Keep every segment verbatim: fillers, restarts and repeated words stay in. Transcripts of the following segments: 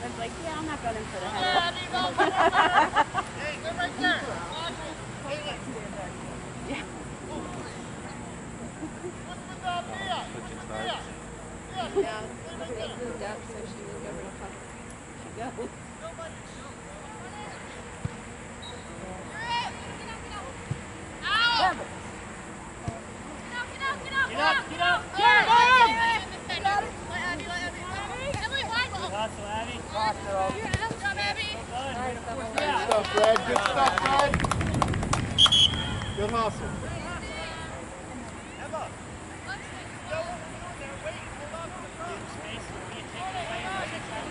was like, yeah, I'm not going for the head. Hey, go right there. Yeah. What's with that Mia? Mia. Yeah, they moved up, so she moved over to cover. She goes. Get up, get up! Get it in! Hustle, Abby. Good stuff, Fred. Good stuff, Fred. Good hustle. Emma. Go over there. Wait. Hold on to the front. Space. We can take it away.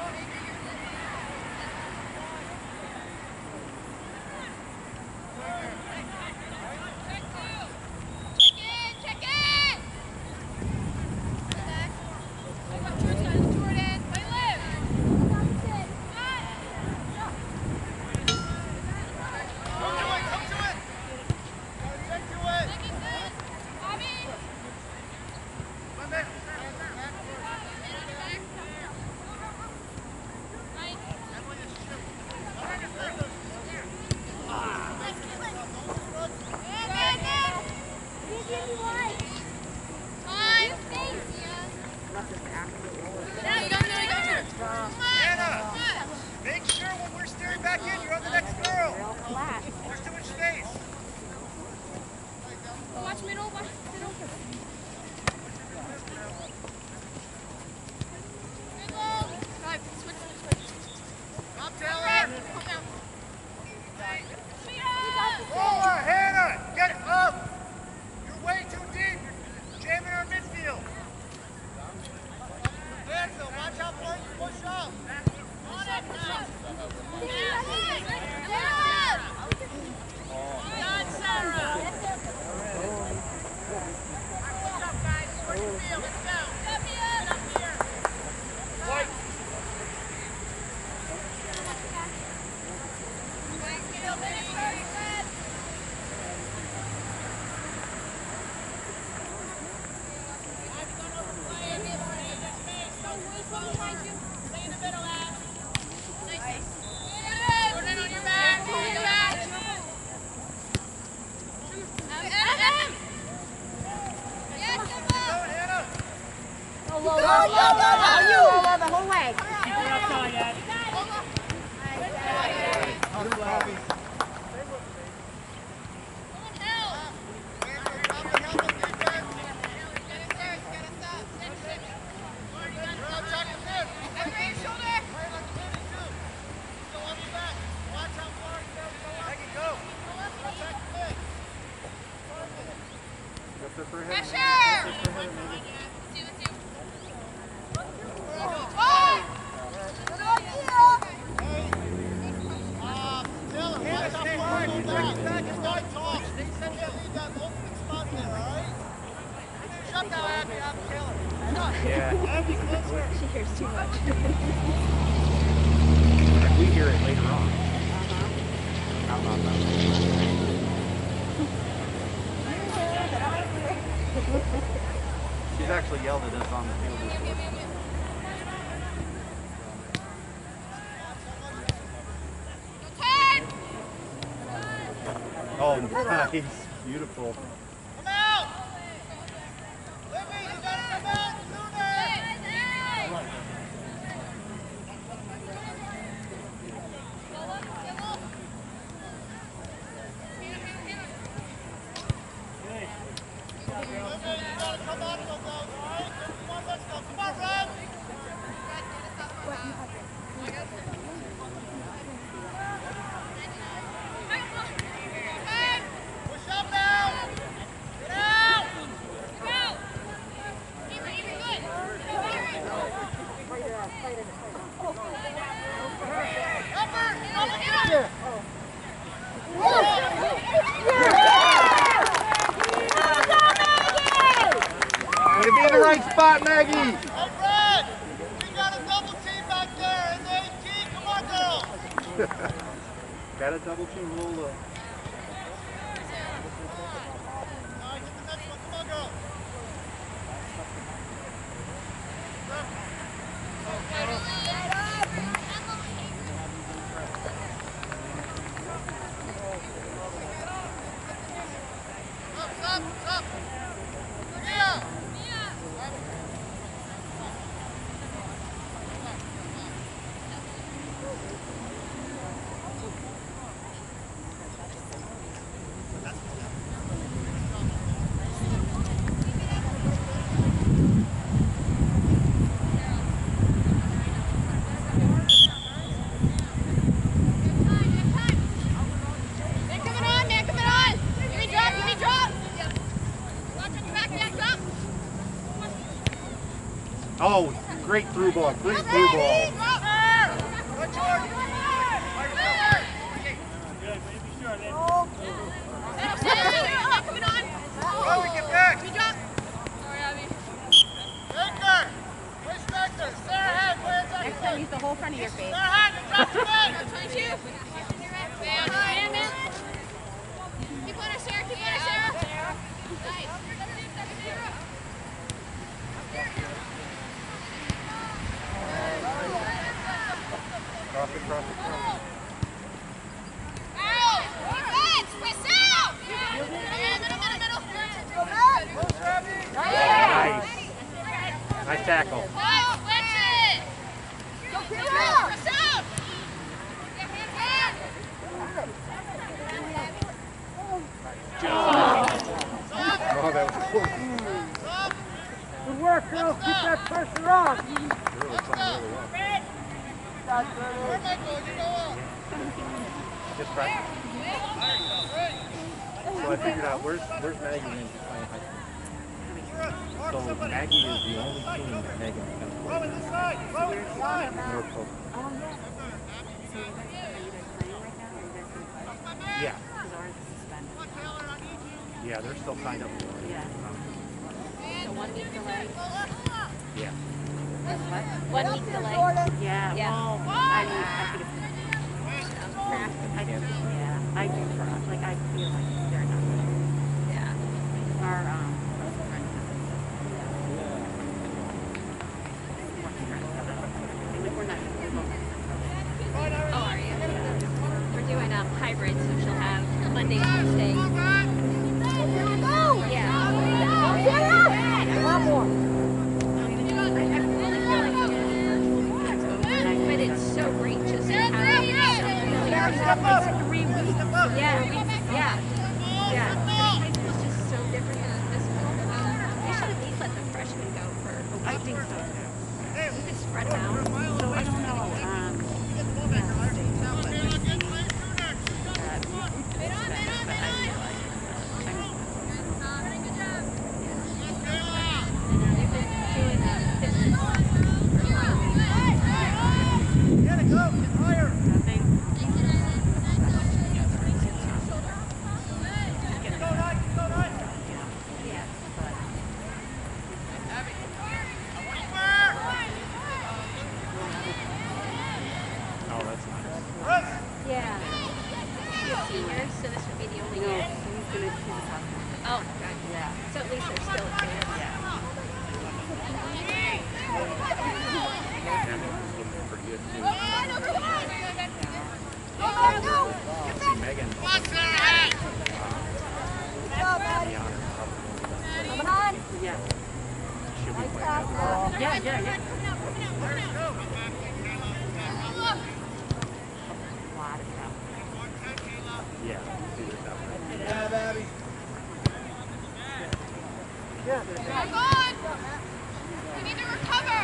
Nice. Beautiful. Come out! Libby, you gotta come out sooner! Spot, Maggie! Hey, Fred! We got a double team back there in the eighteen. Come on, girls! Got a double team, Lola. Come on, girls! Oh, great through ball. Great through ball. Good, George. Good, baby, sure. Coming on. Oh, we get back. Good job. Sorry, Abby. Victor, push Victor. Stay ahead. Next time, use the whole front of your face. Stay ahead. Drop your leg. twenty-two. Man, man, man. Keep on her, Sarah. Keep on her, Sarah. Nice. Cross it, cross it, cross it. Out. Defense. Press out. Middle, middle, middle. Nice. Nice tackle. Nice. Flex it. Go, Kira. Press out. Oh, that was cool. Good work, girls. Keep that pressure on. You're really playing really well. Just practice. So I figured out where's where's Maggie when she's playing high school. So Maggie is the only team that Megan's going to play. Row this side. Row this side. Norfolk. Oh, yeah. So you guys, are you guys playing right now, or you guys can play? Yeah. Because ours is suspended. Yeah, they're still signed up for it. Yeah. So one week delay. Yeah. What? One week delay. Yeah, Yeah. well, I mean, I think it's, I think, yeah, I do for us, like, I feel like they're not, Yeah. our, um, friends like, we're not, we're both. Oh, are you? We're doing um, hybrid, so she'll have Monday, Tuesday. Yeah. One more. But it's so great just to have Step up. Three weeks. Yeah, yeah, yeah. High school is just so different than this school. They should at least let the freshmen go for a week. I think so too. We could spread them out. So I don't know, um, They've been doing uh, fifteen. Get it, go. Get higher. nothing. Go, Nike. Go, Nike. Yeah. But Oh, that's nice. Russ. Yeah. She's seniors, so this would be the only no, year. he's gonna, he's a sophomore. Oh, God. Yeah. So at least they're still advanced. Yeah. And it's looking pretty good too. Go, See Megan. Yeah. She'll be playing other. Yeah, yeah, yeah. A lot of stuff. Yeah. See what's out there. Yeah, Abby. Come on! We need to recover!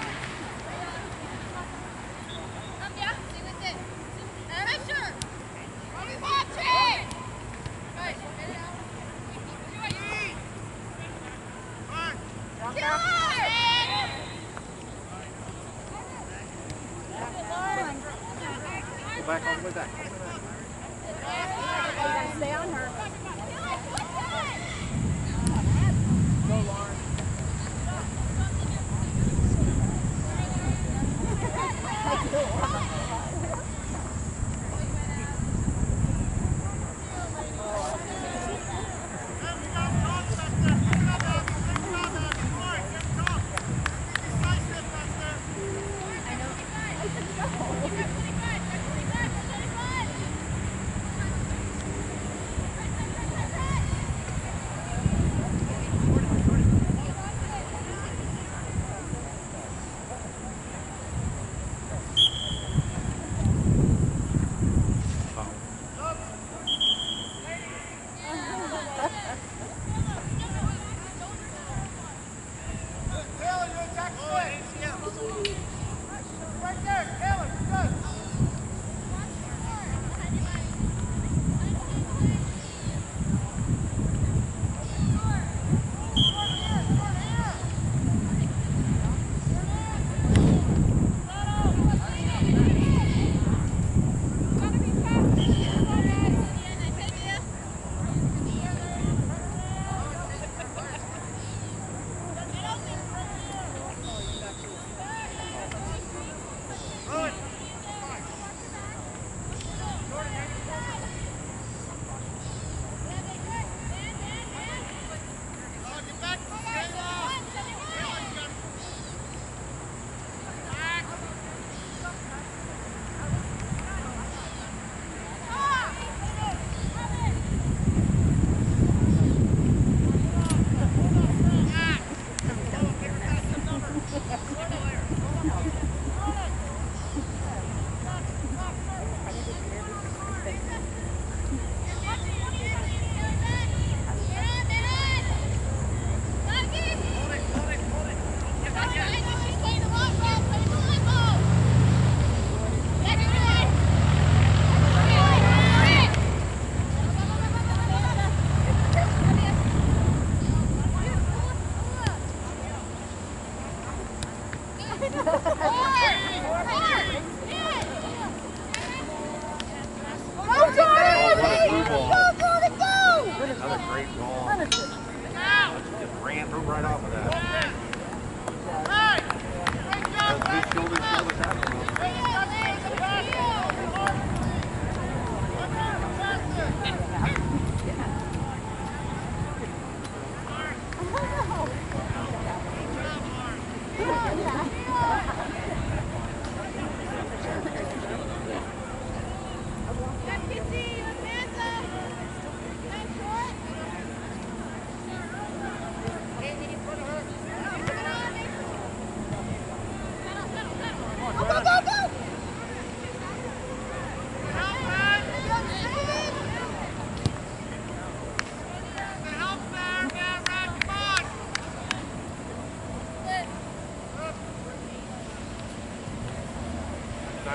Come down, stay with it. Pressure! Are we watching? Guys, get it out. Do it. Kill her! Go back all the way back. Stay on her. Go, Lauren.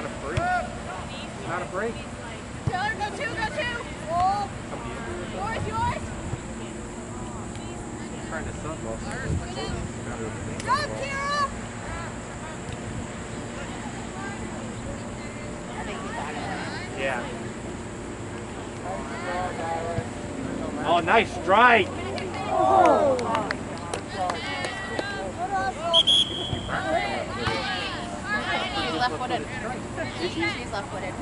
Not a break. Not a break. Taylor, go two, go two. Oh, Somebody injured or yours, yours. something. Trying to sub ball. Go, Kira. I think he's out of it. Yeah. Oh, nice strike. Oh. He's left-footed. He's left-footed.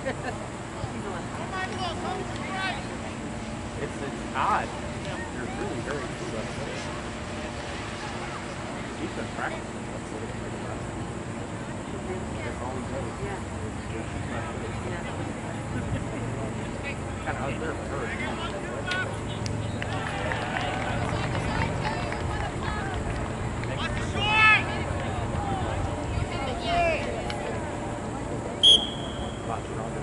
It's, it's odd. You're really very left-footed. He's been practicing left-footed for the last time. That's all he does. Yeah. Kind of out there for her. A lot stronger.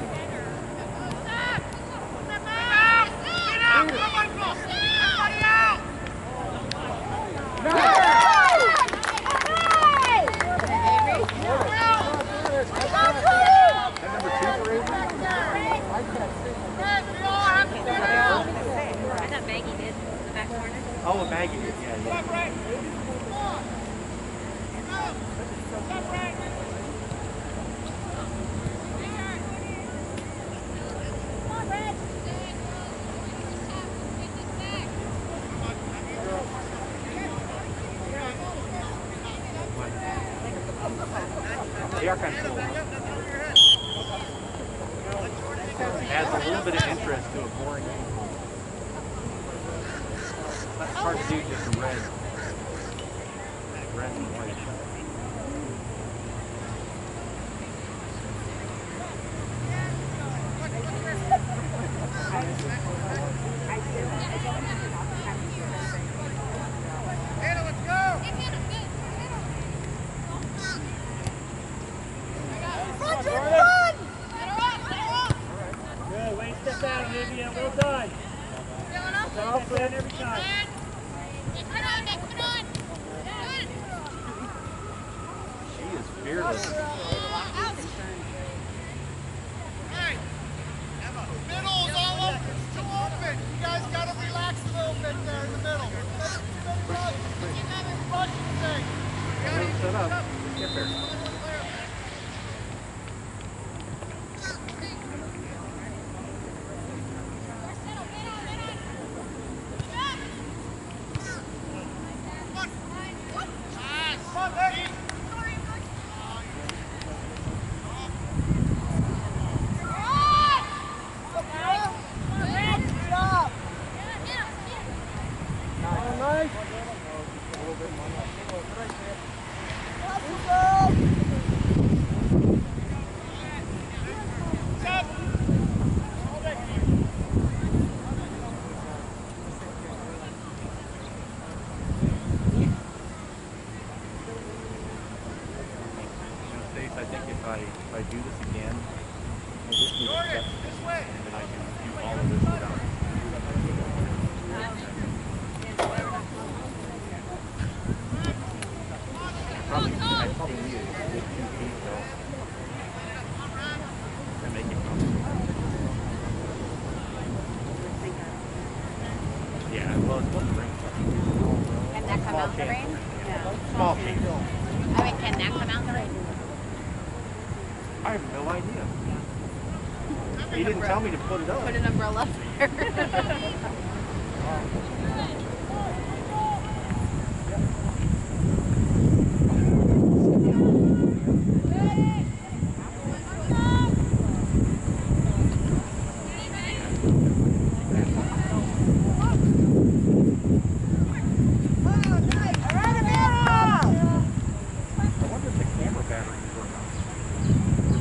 Oh, Maggie did, yeah, yeah. They are kind of cool. Adds a little bit of interest to a boring game. That's hard to do just a red. Red and white. Good, way to step out, Olivia. Well done. Well done every time. She is fearless. Middle's all open. It's too open. You guys got to relax a little bit there in the middle. Rushing thing. Set up. Get there. I think if I if I do this again, I just need to step, and then I can do all of this without. Probably, I probably need a good two feet though to make it comfortable. Yeah, well, it's supposed to rain. Can that come Small out the chance. rain? Yeah. Small chance. I mean, can that come out the rain? I have no idea. He didn't tell me to put it up. Put an umbrella there. I wonder if the camera batteries work out.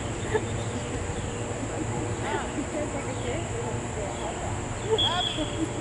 Thank you.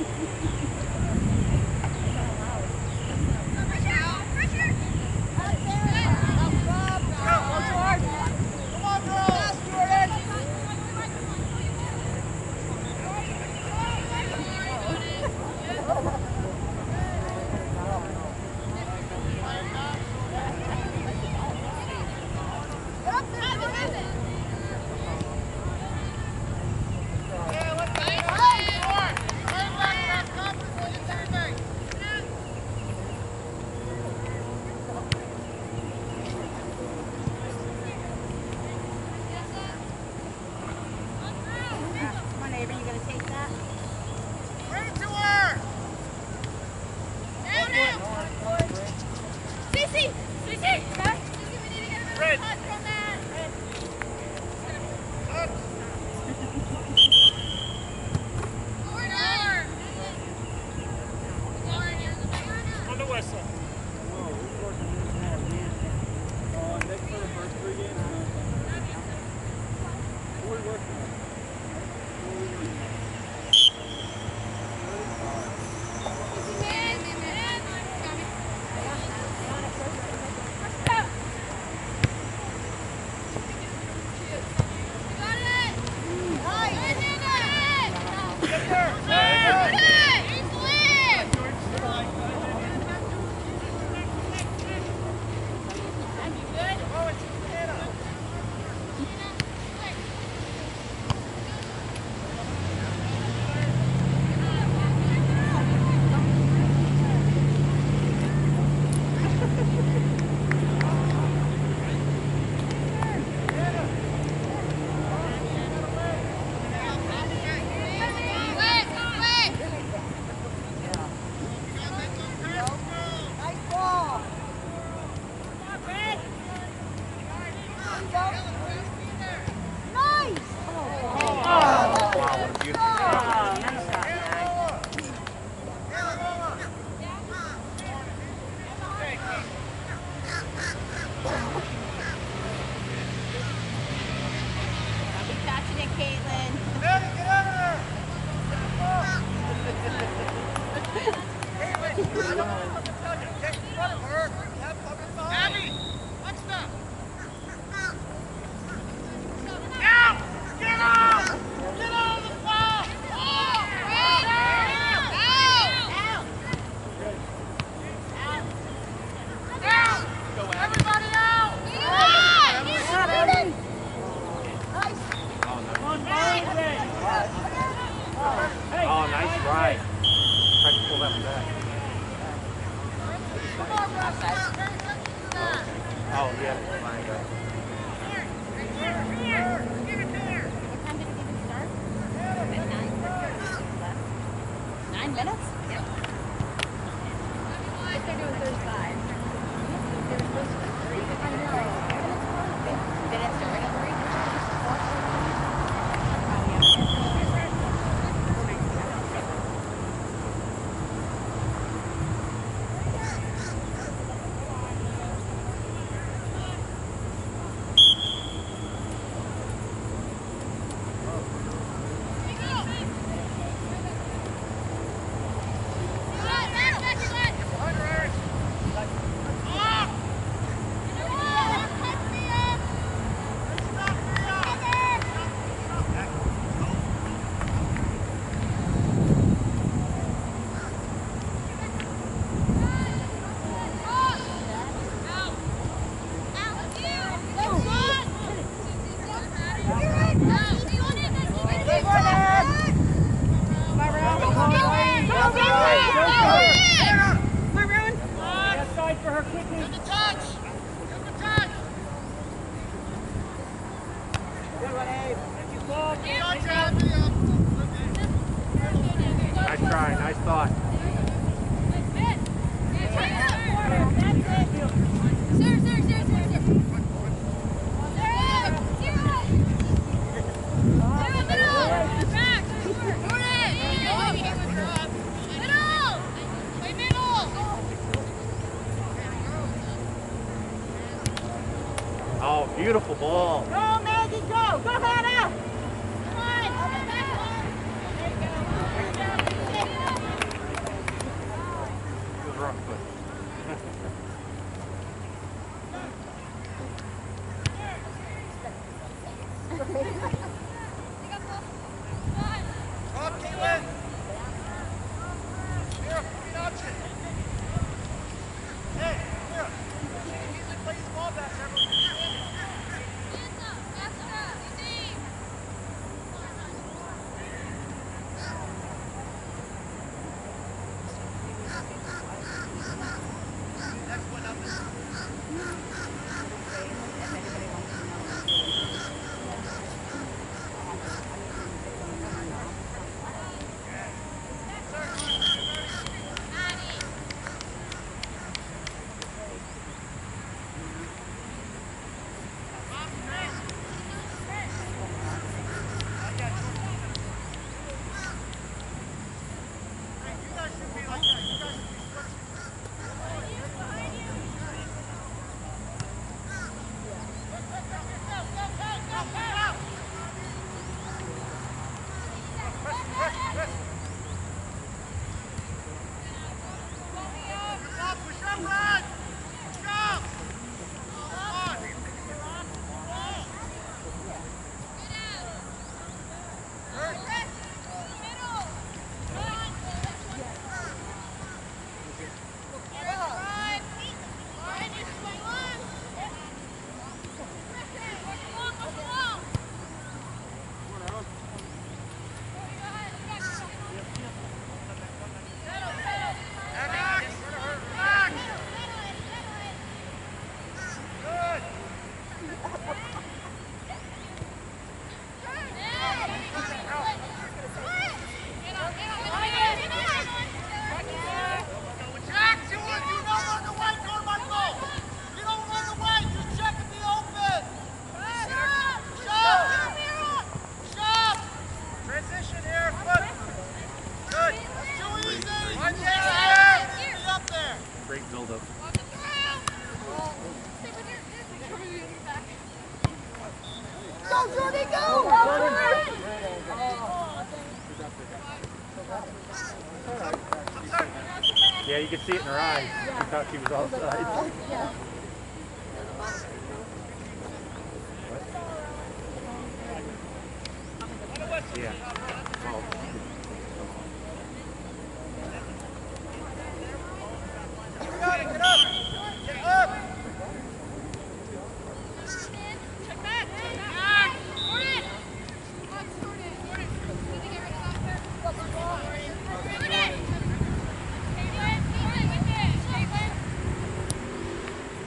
get lined up. What time did it even start? At nine. Nine minutes? Yep. If they're doing thirty-five. They were supposed to be three. I know. Minutes to three. Nice try, nice thought. Oh, beautiful ball. Go, Maggie, go! Go, Hannah! It was rough, but Up, Caitlin. Here, feet option. Hey, here. Easily play the ball back there. Next one up is great build-up. Go, Jordy, go! Yeah, you could see it in her eyes. She thought she was offside. Yeah. Well, Got it, get up! Get up! Check back, check back! Jordan! Come on, Jordan! Jordan! Need to get rid of that there. Jordan! Caitlin! Caitlin, with it! Caitlin!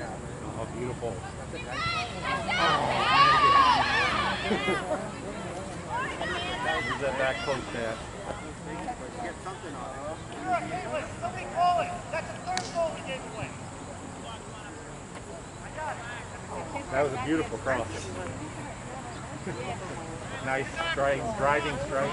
Oh, beautiful. Where's that back post at? Somebody call it. That's a third goal we gave away. That was a beautiful cross. Nice strike, driving strike.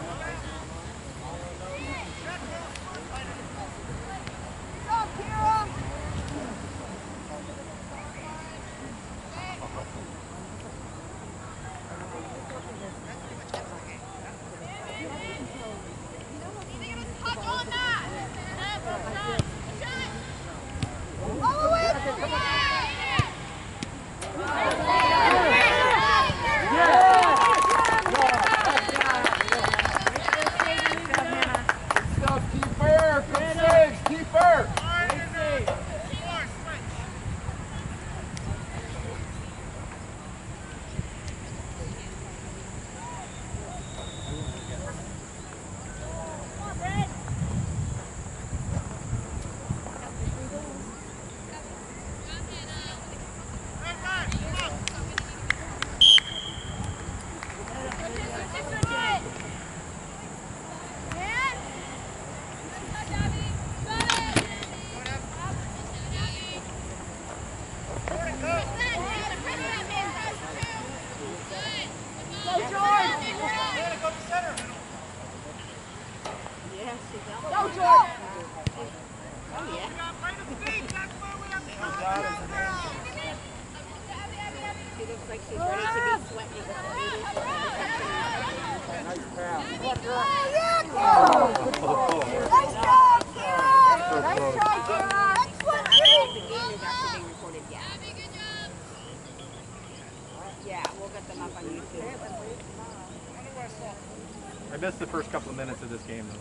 I missed the first couple of minutes of this game, though.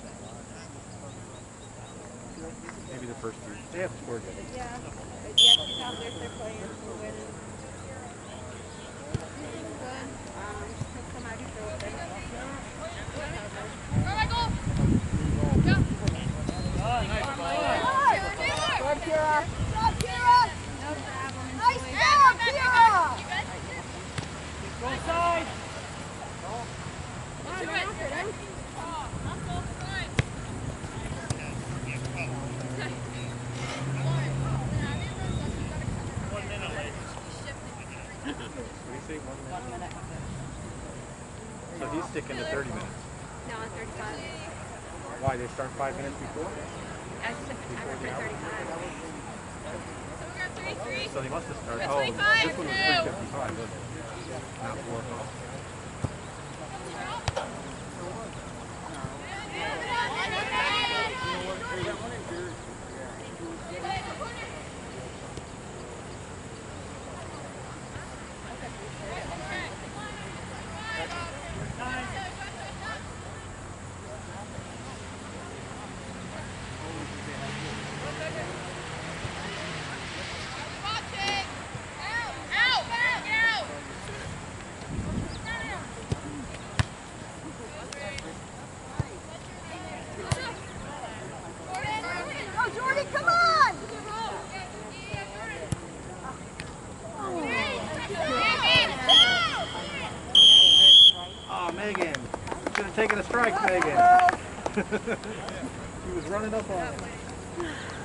Maybe the first three. They have scored yet. Yeah, but yeah, she's out there, they're playing, we're winning. Good. Um, just took some out of your throat there. Go, Michael! Go! Good, Kira. Stop, Kira! No problem. Nice job, Kira! Go side. Come on, after them. One minute late. What do you say? One minute? One minute. So he's sticking to thirty minutes. No, thirty-five. Why? They start five minutes before? I took the timer for thirty-five. So they must have started. Got Oh, twenty-five, this one was two. three fifty-five, wasn't it? Not four o'clock. Oh, Megan. You should have taken a strike, Megan. She was running up on it.